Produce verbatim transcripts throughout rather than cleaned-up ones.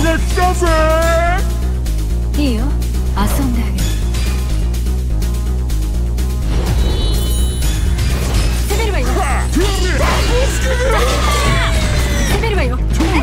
が来たぜ。 いいよ、遊んであげる。攻めるわよ。攻めるわよ。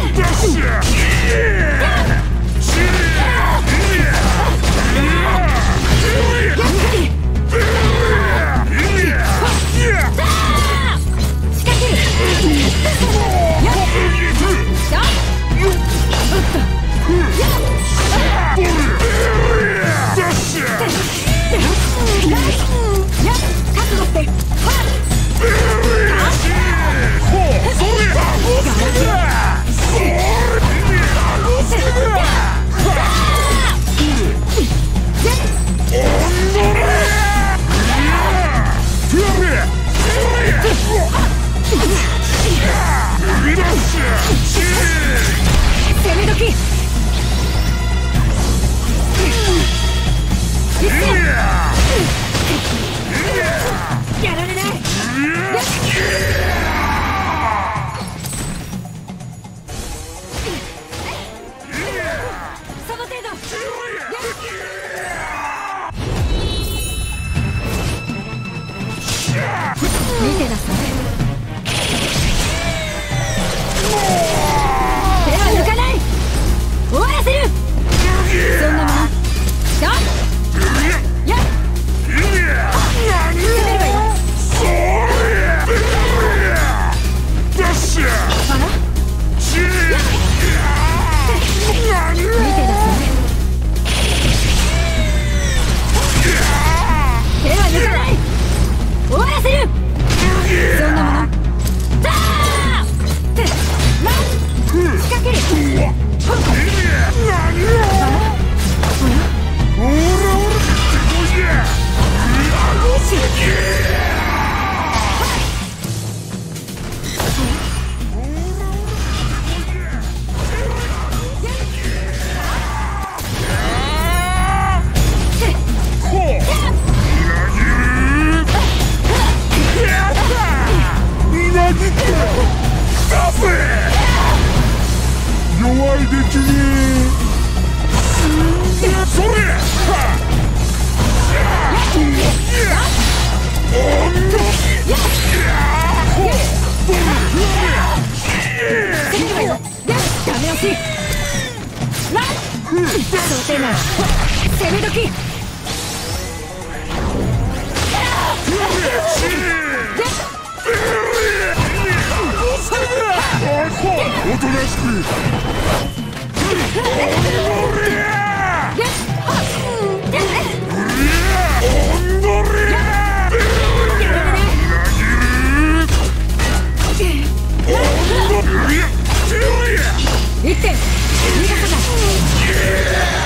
見てなさい。手は抜かない。終わらせる。そんなもの。だ。や。攻めるわよ。あら。見てなさい。手は抜かない。終わらせる。そんなもの。だー。ま。仕掛ける。 弱いでちゅね。それ。 攻め時。 おとなしく。 いって逃がさない。